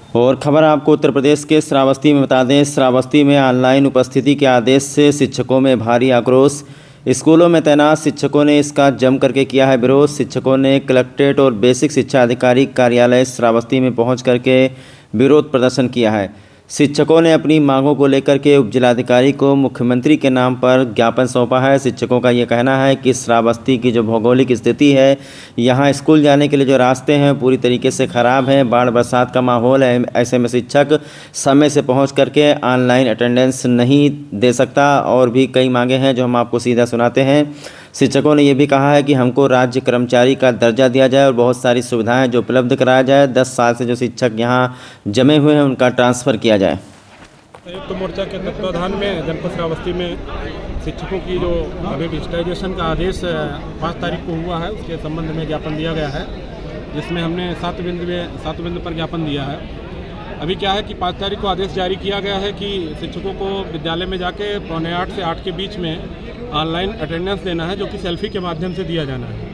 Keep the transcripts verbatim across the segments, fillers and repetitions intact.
और खबर आपको उत्तर प्रदेश के श्रावस्ती में बता दें। श्रावस्ती में ऑनलाइन उपस्थिति के आदेश से शिक्षकों में भारी आक्रोश। स्कूलों में तैनात शिक्षकों ने इसका जम करके किया है विरोध। शिक्षकों ने कलेक्ट्रेट और बेसिक शिक्षा अधिकारी कार्यालय श्रावस्ती में पहुंच करके विरोध प्रदर्शन किया है। शिक्षकों ने अपनी मांगों को लेकर के उप जिलाधिकारी को मुख्यमंत्री के नाम पर ज्ञापन सौंपा है। शिक्षकों का ये कहना है कि श्रावस्ती की जो भौगोलिक स्थिति है, यहाँ स्कूल जाने के लिए जो रास्ते हैं पूरी तरीके से ख़राब हैं, बाढ़ बरसात का माहौल है। ऐसे में शिक्षक समय से पहुँच करके ऑनलाइन अटेंडेंस नहीं दे सकता। और भी कई मांगे हैं जो हम आपको सीधा सुनाते हैं। शिक्षकों ने यह भी कहा है कि हमको राज्य कर्मचारी का दर्जा दिया जाए और बहुत सारी सुविधाएं जो उपलब्ध कराया जाए। दस साल से जो शिक्षक यहाँ जमे हुए हैं उनका ट्रांसफ़र किया जाए। संयुक्त मोर्चा के तत्वाधान में जनपद श्रावस्ती में शिक्षकों की जो अभी डिजिटाइजेशन का आदेश पाँच तारीख को हुआ है, उसके संबंध में ज्ञापन दिया गया है, जिसमें हमने सात बिंदु में सात बिंदु पर ज्ञापन दिया है। अभी क्या है कि पाँच तारीख को आदेश जारी किया गया है कि शिक्षकों को विद्यालय में जाके पौने आठ से आठ के बीच में ऑनलाइन अटेंडेंस देना है, जो कि सेल्फी के माध्यम से दिया जाना है।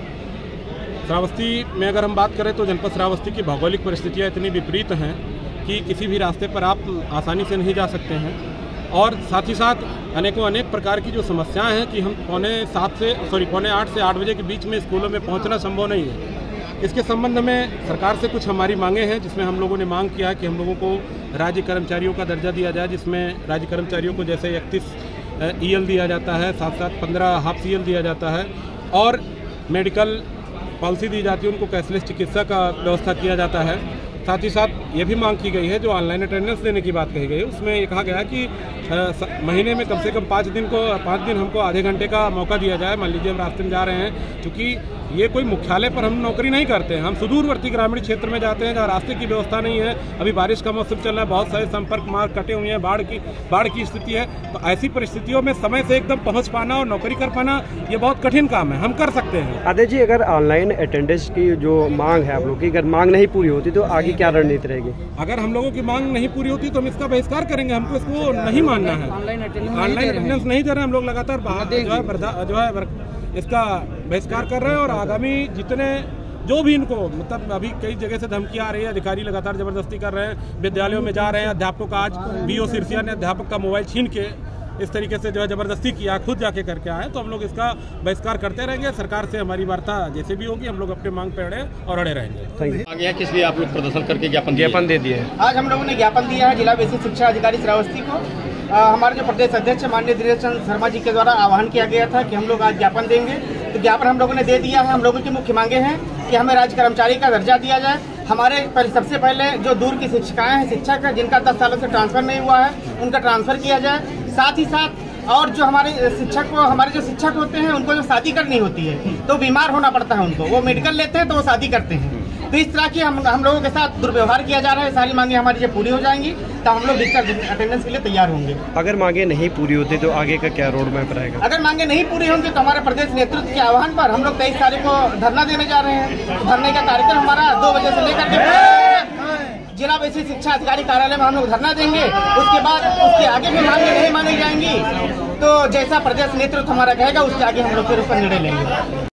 श्रावस्ती में अगर हम बात करें तो जनपद श्रावस्ती की भौगोलिक परिस्थितियाँ इतनी विपरीत हैं कि किसी भी रास्ते पर आप आसानी से नहीं जा सकते हैं। और साथ ही साथ अनेकों अनेक प्रकार की जो समस्याएं हैं कि हम पौने सात से सॉरी पौने आठ से आठ बजे के बीच में स्कूलों में पहुंचना संभव नहीं है। इसके संबंध में सरकार से कुछ हमारी मांगे हैं, जिसमें हम लोगों ने मांग किया है कि हम लोगों को राज्य कर्मचारियों का दर्जा दिया जाए, जिसमें राज्य कर्मचारियों को जैसे इकतीस ई एल दिया जाता है, साथ साथ पंद्रह हाफ सी एल दिया जाता है और मेडिकल पॉलिसी दी जाती है, उनको कैशलेस चिकित्सा का व्यवस्था किया जाता है। साथ ही साथ ये भी मांग की गई है, जो ऑनलाइन अटेंडेंस देने की बात कही गई है, उसमें ये कहा गया है कि महीने में कम से कम पाँच दिन को पाँच दिन हमको आधे घंटे का मौका दिया जाए। मान लीजिए हम रास्ते में जा रहे हैं, क्योंकि ये कोई मुख्यालय पर हम नौकरी नहीं करते हैं, हम सुदूरवर्ती ग्रामीण क्षेत्र में जाते हैं जहाँ रास्ते की व्यवस्था नहीं है। अभी बारिश का मौसम चल रहा है, बहुत सारे संपर्क मार्ग कटे हुए हैं, बाढ़ की बाढ़ की स्थिति है। तो ऐसी परिस्थितियों में समय से एकदम पहुँच पाना और नौकरी कर पाना ये बहुत कठिन काम है। हम कर सकते हैं। आदेश जी, अगर ऑनलाइन अटेंडेंस की जो मांग है आप लोग की, अगर मांग नहीं पूरी होती तो आगे क्या रणनीति रहेगी? अगर हम लोगों की मांग नहीं पूरी होती तो हम इसका बहिष्कार करेंगे। हमको इसको नहीं मानना है। ऑनलाइन अटेंडेंस नहीं दे रहे, हम लोग लगातार जो है जो है इसका बहिष्कार कर रहे हैं। और आगामी जितने जो भी इनको मतलब अभी कई जगह से धमकी आ रही है, अधिकारी लगातार जबरदस्ती कर रहे हैं, विद्यालयों में जा रहे हैं। अध्यापकों का आज बी ओ सिरसिया ने अध्यापक का मोबाइल छीन के इस तरीके से जो है जबरदस्ती किया, खुद जाके करके आए। तो हम लोग इसका बहिष्कार करते रहेंगे। सरकार से हमारी वार्ता जैसे भी होगी, हम लोग अपने मांग पे अड़े और अड़े रहेंगे। आगे किस लिए आप लोग प्रदर्शन करके ज्ञापन ज्ञापन दे दिए? आज हम लोगों ने ज्ञापन दिया है जिला बेसिक शिक्षा अधिकारी श्रावस्ती को। आ, हमारे जो प्रदेश अध्यक्ष माननीय धीरेन्द्र चंद्र शर्मा जी के द्वारा आह्वान किया गया था कि हम लोग आज ज्ञापन देंगे, तो ज्ञापन हम लोगों ने दे दिया है। हम लोगों की मुख्य मांगे हैं कि हमें राज्य कर्मचारी का दर्जा दिया जाए। हमारे पहले सबसे पहले जो दूर की शिक्षिकाएं हैं, शिक्षक है जिनका दस सालों से ट्रांसफर नहीं हुआ है, उनका ट्रांसफर किया जाए। साथ ही साथ और जो हमारे शिक्षक को हमारे जो शिक्षक होते हैं उनको जो शादी करनी होती है तो बीमार होना पड़ता है उनको, वो मेडिकल लेते हैं तो वो शादी करते हैं। तो इस तरह की हम हम लोगों के साथ दुर्व्यवहार किया जा रहा है। सारी मांगे हमारी जब पूरी हो जाएंगी तो हम लोग डिजिटल अटेंडेंस के लिए तैयार होंगे। अगर मांगे नहीं पूरी होती तो आगे का क्या रोड मैप रहेगा? अगर मांगे नहीं पूरी होंगी तो हमारे प्रदेश नेतृत्व के आह्वान पर हम लोग तेईस तारीख को धरना देने जा रहे हैं। धरने का कार्यक्रम हमारा दो बजे से लेकर के जिला बेसिक शिक्षा अधिकारी कार्यालय में हम लोग धरना देंगे। उसके बाद उसके आगे भी मांगे नहीं मानी जाएंगी तो जैसा प्रदेश नेतृत्व हमारा कहेगा उसके आगे हम लोग फिर उस पर निर्णय लेंगे।